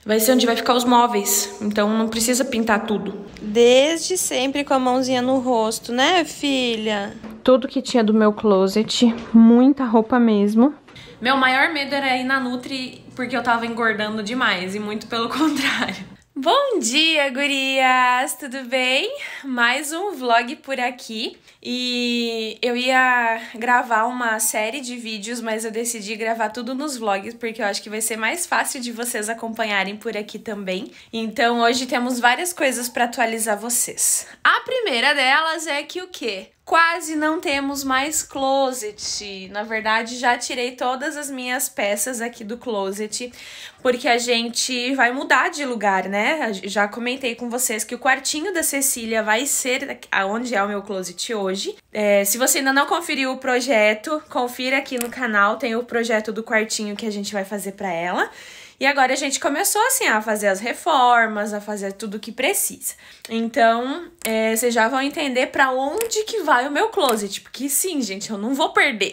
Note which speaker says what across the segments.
Speaker 1: vai ser onde vai ficar os móveis. Então não precisa pintar tudo.
Speaker 2: Desde sempre com a mãozinha no rosto, né, filha?
Speaker 1: Tudo que tinha do meu closet, muita roupa mesmo. Meu maior medo era ir na Nutri porque eu tava engordando demais, e muito pelo contrário. Bom dia, gurias! Tudo bem? Mais um vlog por aqui. E eu ia gravar uma série de vídeos, mas eu decidi gravar tudo nos vlogs, porque eu acho que vai ser mais fácil de vocês acompanharem por aqui também. Então hoje temos várias coisas para atualizar vocês. A primeira delas é que o quê? Quase não temos mais closet. Na verdade, já tirei todas as minhas peças aqui do closet, porque a gente vai mudar de lugar, né? Já comentei com vocês que o quartinho da Cecília vai ser onde é o meu closet hoje. Se você ainda não conferiu o projeto, confira aqui no canal, tem o projeto do quartinho que a gente vai fazer pra ela. E agora a gente começou assim a fazer as reformas, a fazer tudo o que precisa. Então, vocês já vão entender pra onde que vai o meu closet. Porque sim, gente, eu não vou perder.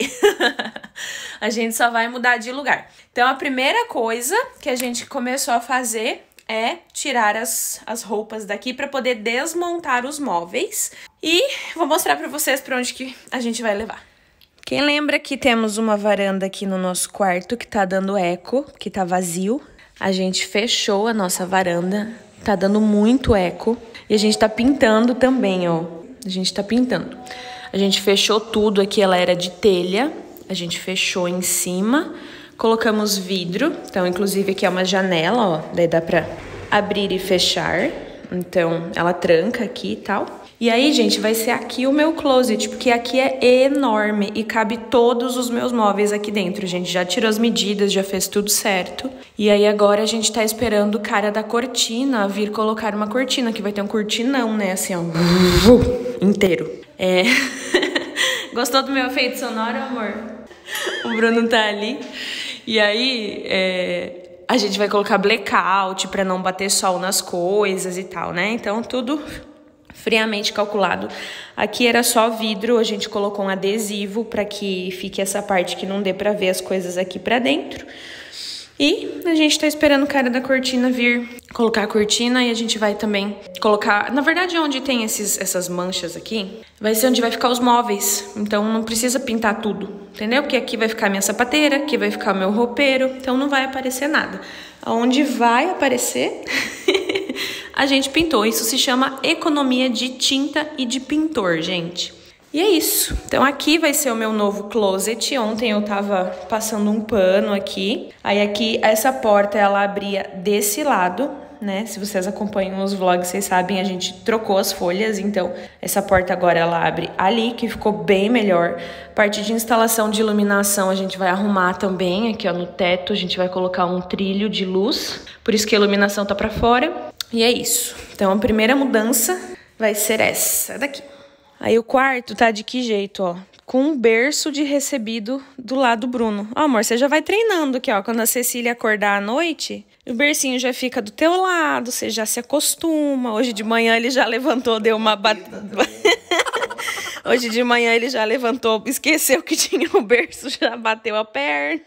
Speaker 1: A gente só vai mudar de lugar. Então, a primeira coisa que a gente começou a fazer é tirar as roupas daqui pra poder desmontar os móveis. E vou mostrar pra vocês pra onde que a gente vai levar. Quem lembra que temos uma varanda aqui no nosso quarto que tá dando eco, que tá vazio? A gente fechou a nossa varanda, tá dando muito eco. E a gente tá pintando também, ó. A gente tá pintando. A gente fechou tudo aqui, ela era de telha. A gente fechou em cima, colocamos vidro. Então, inclusive, aqui é uma janela, ó. Daí dá pra abrir e fechar. Então, ela tranca aqui e tal. E aí, gente, vai ser aqui o meu closet, porque aqui é enorme e cabe todos os meus móveis aqui dentro. A gente já tirou as medidas, já fez tudo certo. E aí agora a gente tá esperando o cara da cortina vir colocar uma cortina, que vai ter um cortinão, né, assim, ó, inteiro. Gostou do meu efeito sonoro, amor? O Bruno tá ali. E aí, a gente vai colocar blackout pra não bater sol nas coisas e tal, né? Então, tudo friamente calculado. Aqui era só vidro, a gente colocou um adesivo para que fique essa parte que não dê para ver as coisas aqui para dentro. E a gente tá esperando o cara da cortina vir colocar a cortina e a gente vai também colocar... Na verdade, onde tem essas manchas aqui, vai ser onde vai ficar os móveis. Então não precisa pintar tudo, entendeu? Porque aqui vai ficar a minha sapateira, aqui vai ficar o meu roupeiro, então não vai aparecer nada. Aonde vai aparecer... A gente pintou. Isso se chama economia de tinta e de pintor, gente. E é isso. Então aqui vai ser o meu novo closet. Ontem eu tava passando um pano aqui. Aí aqui, essa porta, ela abria desse lado, né? Se vocês acompanham os vlogs, vocês sabem, a gente trocou as folhas. Então, essa porta agora, ela abre ali, que ficou bem melhor. Parte de instalação de iluminação, a gente vai arrumar também. Aqui, ó, no teto, a gente vai colocar um trilho de luz. Por isso que a iluminação tá pra fora. E é isso. Então, a primeira mudança vai ser essa daqui. Aí, o quarto tá de que jeito, ó? Com um berço de recebido do lado do Bruno. Ó, amor, você já vai treinando aqui, ó. Quando a Cecília acordar à noite, o bercinho já fica do teu lado, você já se acostuma. Hoje de manhã ele já levantou, deu uma batida. Hoje de manhã ele já levantou, esqueceu que tinha o berço, já bateu a perna.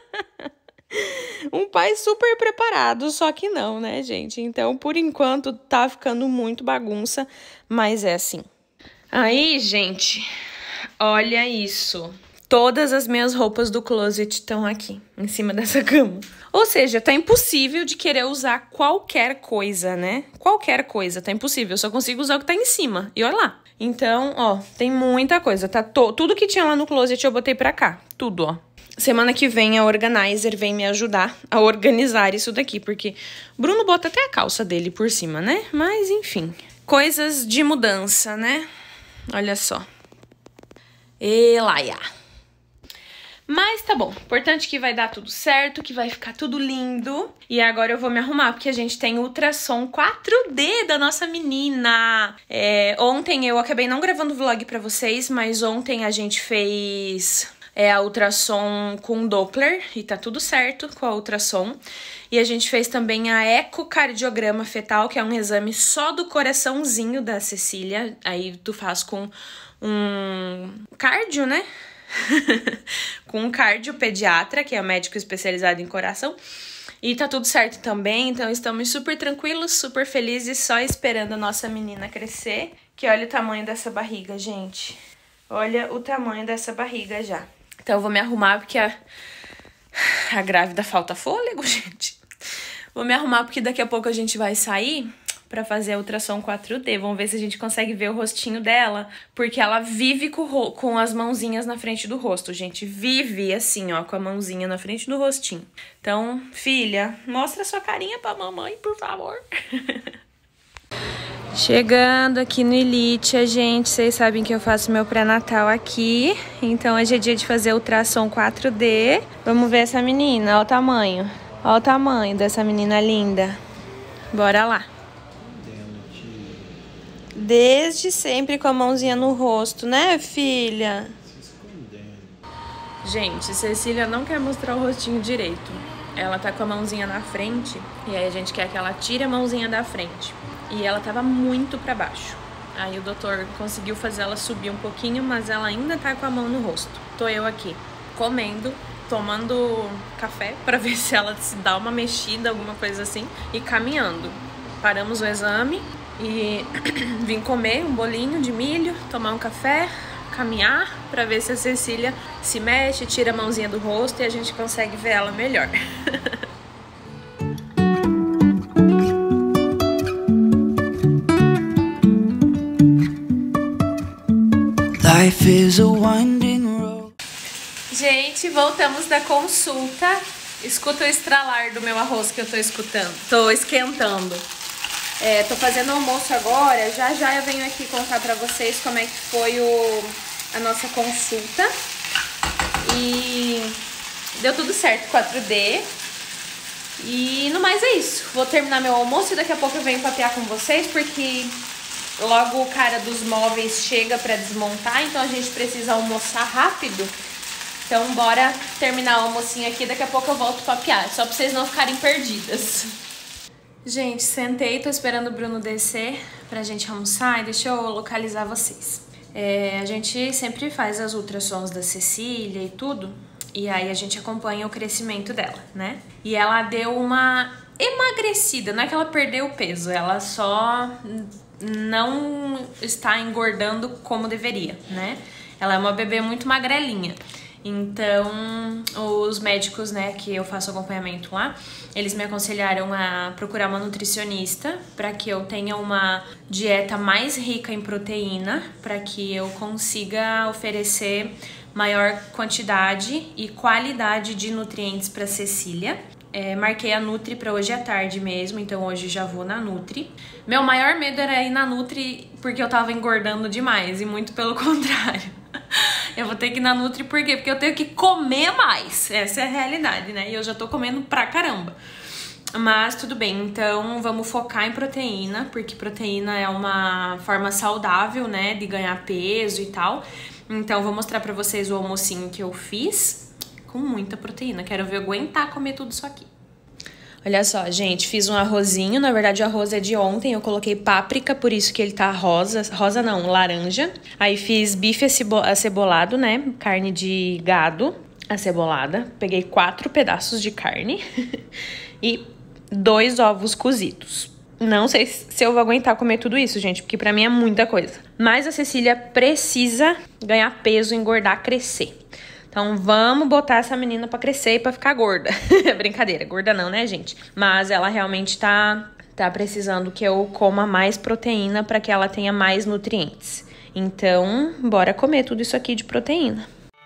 Speaker 1: Um pai super preparado, só que não, né, gente? Então, por enquanto, tá ficando muito bagunça, mas é assim. Aí, gente, olha isso. Todas as minhas roupas do closet estão aqui, em cima dessa cama. Ou seja, tá impossível de querer usar qualquer coisa, né? Qualquer coisa, tá impossível. Eu só consigo usar o que tá em cima. E olha lá. Então, ó, tem muita coisa. Tá tudo que tinha lá no closet eu botei pra cá. Tudo, ó. Semana que vem a organizer vem me ajudar a organizar isso daqui, porque Bruno bota até a calça dele por cima, né? Mas, enfim. Coisas de mudança, né? Olha só. Elaia. Mas tá bom, importante que vai dar tudo certo, que vai ficar tudo lindo. E agora eu vou me arrumar, porque a gente tem ultrassom 4D da nossa menina. Ontem eu acabei não gravando vlog pra vocês, mas ontem a gente fez a ultrassom com Doppler e tá tudo certo com a ultrassom. E a gente fez também a ecocardiograma fetal, que é um exame só do coraçãozinho da Cecília. Aí tu faz com um cardio, né? Com um cardiopediatra, que é um médico especializado em coração. E tá tudo certo também, então estamos super tranquilos, super felizes, só esperando a nossa menina crescer. Que olha o tamanho dessa barriga, gente. Olha o tamanho dessa barriga já. Então eu vou me arrumar porque a grávida falta fôlego, gente. Vou me arrumar porque daqui a pouco a gente vai sair pra fazer a ultrassom 4D. Vamos ver se a gente consegue ver o rostinho dela, porque ela vive com as mãozinhas na frente do rosto, gente. Vive assim, ó, com a mãozinha na frente do rostinho. Então, filha, mostra sua carinha pra mamãe, por favor. Chegando aqui no Elitia, gente, vocês sabem que eu faço meu pré-natal aqui. Então hoje é dia de fazer ultrassom 4D. Vamos ver essa menina, olha o tamanho. Olha o tamanho dessa menina linda. Bora lá.
Speaker 2: Desde sempre com a mãozinha no rosto, né, filha?
Speaker 1: Gente, Cecília não quer mostrar o rostinho direito. Ela tá com a mãozinha na frente e aí a gente quer que ela tire a mãozinha da frente. E ela tava muito pra baixo. Aí o doutor conseguiu fazer ela subir um pouquinho, mas ela ainda tá com a mão no rosto. Tô eu aqui, comendo, tomando café pra ver se ela se dá uma mexida, alguma coisa assim, e caminhando. Paramos o exame e vim comer um bolinho de milho, tomar um café, caminhar pra ver se a Cecília se mexe, tira a mãozinha do rosto e a gente consegue ver ela melhor.
Speaker 3: Life is a winding road.
Speaker 1: Gente, voltamos da consulta. Escuta o estralar do meu arroz que eu tô esquentando. Tô fazendo almoço agora. Já eu venho aqui contar pra vocês como é que foi a nossa consulta. E deu tudo certo, 4D. E no mais é isso. Vou terminar meu almoço e daqui a pouco eu venho papear com vocês, porque logo o cara dos móveis chega pra desmontar, então a gente precisa almoçar rápido. Então bora terminar o almocinho aqui, daqui a pouco eu volto papear, só pra vocês não ficarem perdidas. Gente, sentei, tô esperando o Bruno descer pra gente almoçar e deixa eu localizar vocês. A gente sempre faz as ultrassons da Cecília e tudo, e aí a gente acompanha o crescimento dela, né? E ela deu uma emagrecida, não é que ela perdeu o peso, ela só não está engordando como deveria, né? Ela é uma bebê muito magrelinha. Então, os médicos, né, que eu faço acompanhamento lá, eles me aconselharam a procurar uma nutricionista para que eu tenha uma dieta mais rica em proteína, para que eu consiga oferecer maior quantidade e qualidade de nutrientes para Cecília. Marquei a Nutri para hoje à tarde mesmo, então hoje já vou na Nutri. Meu maior medo era ir na Nutri porque eu tava engordando demais, e muito pelo contrário. Eu vou ter que ir na Nutri por quê? Porque eu tenho que comer mais, essa é a realidade, né? E eu já tô comendo pra caramba. Mas tudo bem, então vamos focar em proteína, porque proteína é uma forma saudável, né, de ganhar peso e tal. Então vou mostrar pra vocês o almocinho que eu fiz com muita proteína. Quero ver eu aguentar comer tudo isso aqui. Olha só, gente, fiz um arrozinho. Na verdade, o arroz é de ontem. Eu coloquei páprica, por isso que ele tá rosa. Rosa não, laranja. Aí fiz bife acebolado, né? Carne de gado acebolada. Peguei 4 pedaços de carne e 2 ovos cozidos. Não sei se eu vou aguentar comer tudo isso, gente, porque pra mim é muita coisa. Mas a Cecília precisa ganhar peso, engordar, crescer. Então vamos botar essa menina pra crescer e pra ficar gorda. Brincadeira, gorda não, né, gente? Mas ela realmente tá precisando que eu coma mais proteína pra que ela tenha mais nutrientes. Então, bora comer tudo isso aqui de proteína.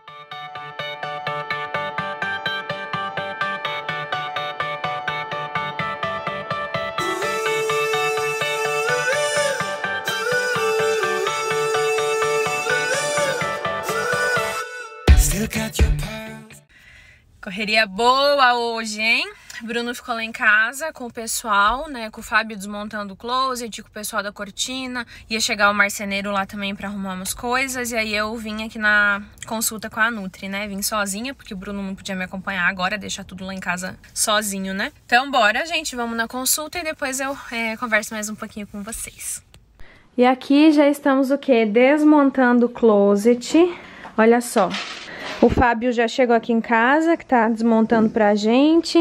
Speaker 1: Correria boa hoje, hein? Bruno ficou lá em casa com o pessoal, né? Com o Fábio desmontando o closet, com o pessoal da cortina. Ia chegar o marceneiro lá também pra arrumar umas coisas. E aí eu vim aqui na consulta com a Nutri, né? Vim sozinha, porque o Bruno não podia me acompanhar agora, deixar tudo lá em casa sozinho, né? Então bora, gente, vamos na consulta e depois eu converso mais um pouquinho com vocês. E aqui já estamos o quê? Desmontando o closet. Olha só. O Fábio já chegou aqui em casa, que tá desmontando pra gente.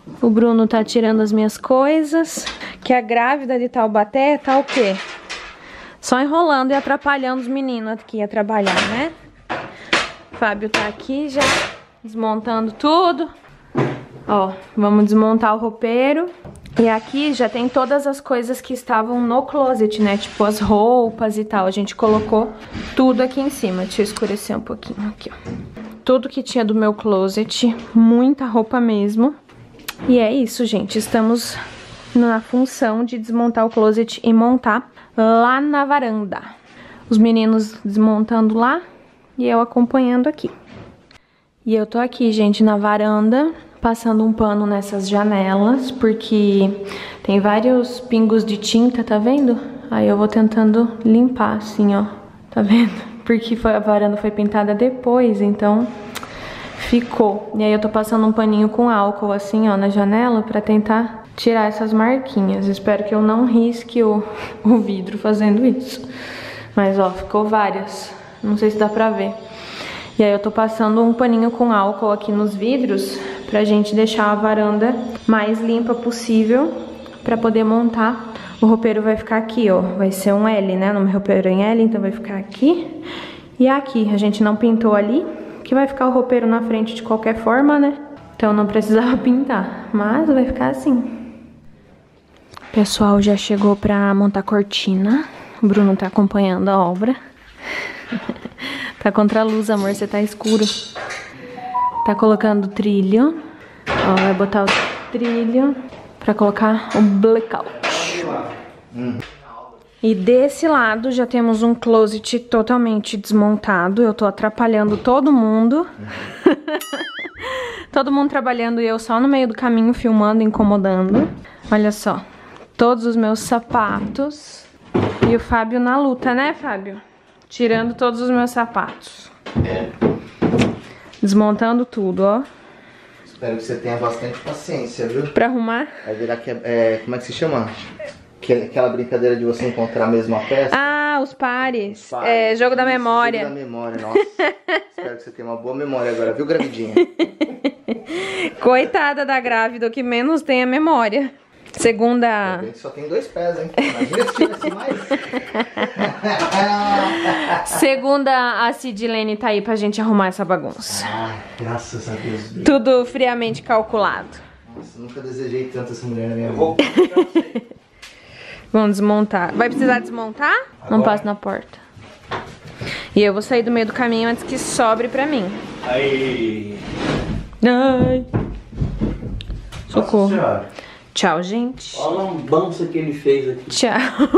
Speaker 1: O Bruno tá tirando as minhas coisas. Que a grávida de Taubaté tá o quê? Só enrolando e atrapalhando os meninos aqui a trabalhar, né? O Fábio tá aqui já desmontando tudo. Ó, vamos desmontar o roupeiro. E aqui já tem todas as coisas que estavam no closet, né? Tipo as roupas e tal. A gente colocou tudo aqui em cima. Deixa eu escurecer um pouquinho aqui, ó. Tudo que tinha do meu closet. Muita roupa mesmo. E é isso, gente. Estamos na função de desmontar o closet e montar lá na varanda. Os meninos desmontando lá e eu acompanhando aqui. E eu tô aqui, gente, na varanda, passando um pano nessas janelas, porque tem vários pingos de tinta, tá vendo? Aí eu vou tentando limpar, assim, ó. Tá vendo? Porque a varanda foi pintada depois, então ficou. E aí eu tô passando um paninho com álcool, assim, ó, na janela, pra tentar tirar essas marquinhas. Espero que eu não risque o vidro fazendo isso. Mas, ó, ficou várias. Não sei se dá pra ver. E aí eu tô passando um paninho com álcool aqui nos vidros pra gente deixar a varanda mais limpa possível pra poder montar. O roupeiro vai ficar aqui, ó. Vai ser um L, né? No meu roupeiro em L, então vai ficar aqui e aqui. A gente não pintou ali, que vai ficar o roupeiro na frente de qualquer forma, né? Então não precisava pintar, mas vai ficar assim. O pessoal já chegou pra montar cortina. O Bruno tá acompanhando a obra. Tá contra a luz, amor, você tá escuro. Tá colocando trilho. Ó, vai botar o trilho pra colocar o blackout. E desse lado já temos um closet totalmente desmontado. Eu tô atrapalhando todo mundo. Todo mundo trabalhando e eu só no meio do caminho filmando, incomodando. Olha só, todos os meus sapatos. E o Fábio na luta, né, Fábio? Tirando todos os meus sapatos. Desmontando tudo, ó.
Speaker 4: Espero que você tenha bastante paciência, viu?
Speaker 1: Pra arrumar?
Speaker 4: Vai virar que como é que se chama? Aquela brincadeira de você encontrar a mesma peça.
Speaker 1: Ah, os pares. É, jogo da memória.
Speaker 4: Jogo da memória, nossa. Espero que você tenha uma boa memória agora, viu, gravidinha?
Speaker 1: Coitada da grávida, o que menos tem é memória. Segunda...
Speaker 4: Bem que só tem 2 pés, hein? Imagina se tivesse mais.
Speaker 1: Segunda, a Cidilene tá aí pra gente arrumar essa bagunça.
Speaker 4: Ai, graças a Deus.
Speaker 1: Tudo friamente calculado.
Speaker 4: Nossa, nunca desejei tanto essa mulher na minha vida.
Speaker 1: Vamos desmontar. Vai precisar desmontar? Agora? Não passo na porta. E eu vou sair do meio do caminho antes que sobre pra mim.
Speaker 5: Aí.
Speaker 1: Ai. Socorro.
Speaker 5: Nossa senhora.
Speaker 1: Tchau, gente.
Speaker 5: Olha a lambança que ele fez aqui.
Speaker 1: Tchau.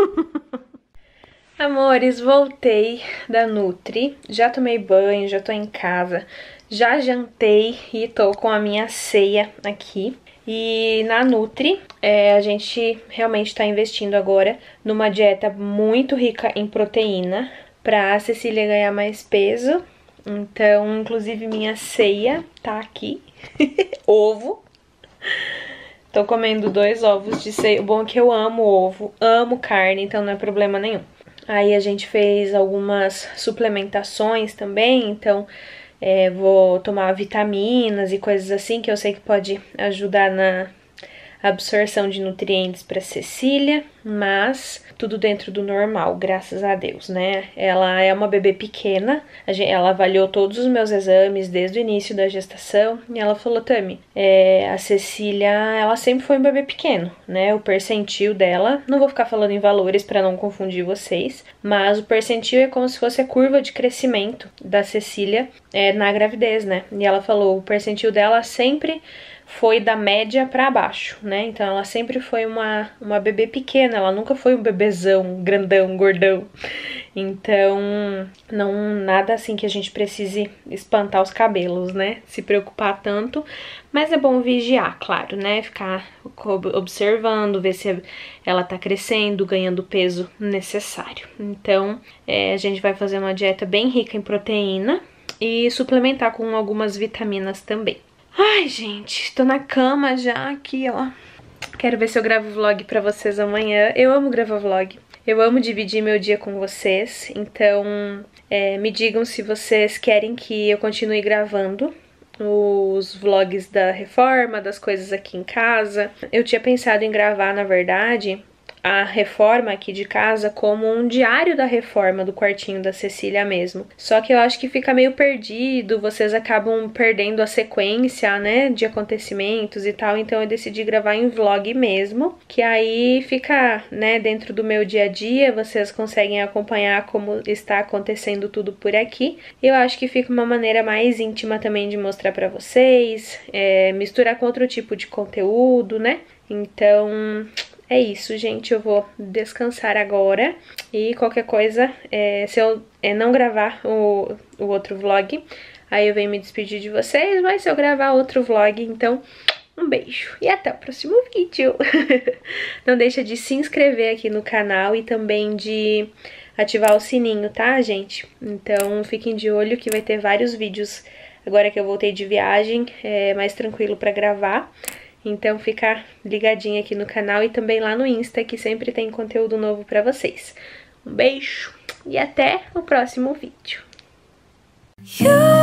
Speaker 1: Amores, voltei da Nutri. Já tomei banho, já tô em casa. Já jantei e tô com a minha ceia aqui. E na Nutri, a gente realmente tá investindo agora numa dieta muito rica em proteína pra Cecília ganhar mais peso. Então, inclusive, minha ceia tá aqui. Ovo. Tô comendo 2 ovos de ceia. O bom é que eu amo ovo, amo carne, então não é problema nenhum. Aí a gente fez algumas suplementações também, então vou tomar vitaminas e coisas assim, que eu sei que pode ajudar na absorção de nutrientes para Cecília, mas tudo dentro do normal, graças a Deus, né? Ela é uma bebê pequena, ela avaliou todos os meus exames desde o início da gestação e ela falou, Tami, a Cecília, ela sempre foi um bebê pequeno, né? O percentil dela, não vou ficar falando em valores para não confundir vocês, mas o percentil é como se fosse a curva de crescimento da Cecília na gravidez, né? E ela falou, o percentil dela sempre foi da média pra baixo, né? Então ela sempre foi uma bebê pequena, ela nunca foi um bebezão, grandão, gordão. Então, nada assim que a gente precise espantar os cabelos, né? Se preocupar tanto, mas é bom vigiar, claro, né? Ficar observando, ver se ela tá crescendo, ganhando o peso necessário. Então, a gente vai fazer uma dieta bem rica em proteína e suplementar com algumas vitaminas também. Ai, gente, tô na cama já aqui, ó. Quero ver se eu gravo vlog pra vocês amanhã. Eu amo gravar vlog. Eu amo dividir meu dia com vocês. Então, me digam se vocês querem que eu continue gravando os vlogs da reforma, das coisas aqui em casa. Eu tinha pensado em gravar, na verdade, a reforma aqui de casa como um diário da reforma do quartinho da Cecília mesmo. Só que eu acho que fica meio perdido, vocês acabam perdendo a sequência, né, de acontecimentos e tal, então eu decidi gravar em vlog mesmo, que aí fica, né, dentro do meu dia a dia, vocês conseguem acompanhar como está acontecendo tudo por aqui. Eu acho que fica uma maneira mais íntima também de mostrar pra vocês, misturar com outro tipo de conteúdo, né, então... É isso, gente, eu vou descansar agora e qualquer coisa, se eu não gravar o outro vlog, aí eu venho me despedir de vocês, mas se eu gravar outro vlog, então um beijo e até o próximo vídeo. Não deixa de se inscrever aqui no canal e também de ativar o sininho, tá, gente? Então fiquem de olho que vai ter vários vídeos agora que eu voltei de viagem, mais tranquilo pra gravar. Então fica ligadinho aqui no canal e também lá no Insta, que sempre tem conteúdo novo pra vocês. Um beijo e até o próximo vídeo.